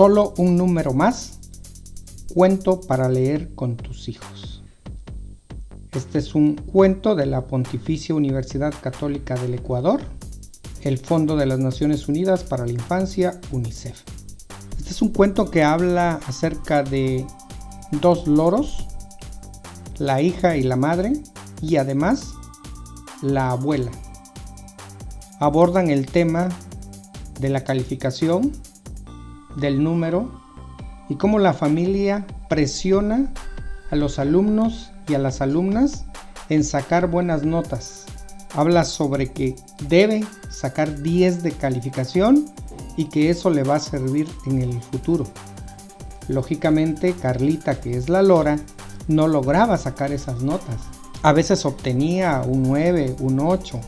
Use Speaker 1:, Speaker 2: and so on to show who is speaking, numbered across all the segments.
Speaker 1: Solo un número más, cuento para leer con tus hijos. Este es un cuento de la Pontificia Universidad Católica del Ecuador, el Fondo de las Naciones Unidas para la Infancia, UNICEF. Este es un cuento que habla acerca de dos loros, la hija y la madre, y además la abuela. Abordan el tema de la calificación, del número y cómo la familia presiona a los alumnos y a las alumnas en sacar buenas notas. Habla sobre que debe sacar 10 de calificación y que eso le va a servir en el futuro. Lógicamente, Carlita, que es la lora, no lograba sacar esas notas. A veces obtenía un 9, un 8.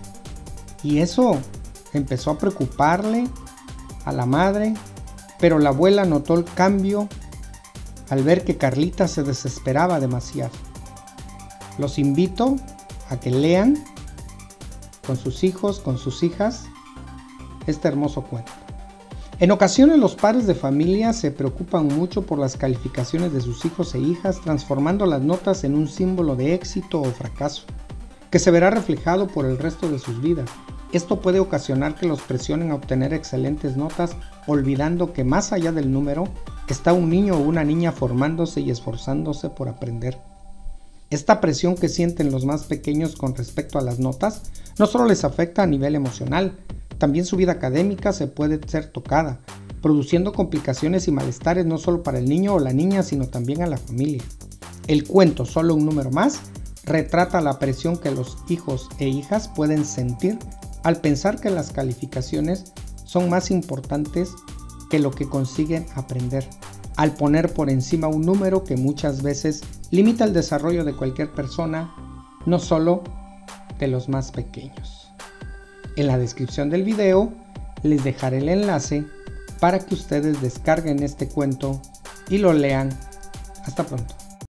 Speaker 1: Y eso empezó a preocuparle a la madre, pero la abuela notó el cambio al ver que Carlita se desesperaba demasiado. Los invito a que lean con sus hijos, con sus hijas, este hermoso cuento. En ocasiones los padres de familia se preocupan mucho por las calificaciones de sus hijos e hijas, transformando las notas en un símbolo de éxito o fracaso, que se verá reflejado por el resto de sus vidas. Esto puede ocasionar que los presionen a obtener excelentes notas, olvidando que más allá del número está un niño o una niña formándose y esforzándose por aprender. Esta presión que sienten los más pequeños con respecto a las notas no solo les afecta a nivel emocional, también su vida académica se puede ser tocada, produciendo complicaciones y malestares no solo para el niño o la niña, sino también a la familia. El cuento Solo un número más retrata la presión que los hijos e hijas pueden sentir al pensar que las calificaciones son más importantes que lo que consiguen aprender, al poner por encima un número que muchas veces limita el desarrollo de cualquier persona, no solo de los más pequeños. En la descripción del video les dejaré el enlace para que ustedes descarguen este cuento y lo lean. Hasta pronto.